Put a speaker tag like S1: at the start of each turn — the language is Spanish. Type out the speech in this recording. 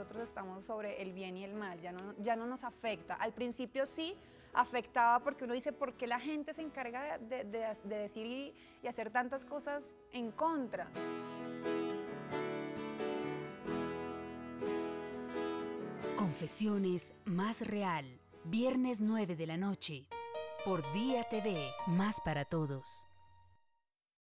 S1: nosotros estamos sobre el bien y el mal, ya no nos afecta. Al principio sí afectaba porque uno dice, ¿por qué la gente se encarga de decir y hacer tantas cosas en contra?
S2: Confesiones Más Real, viernes 9 de la noche, por Día TV, más para todos.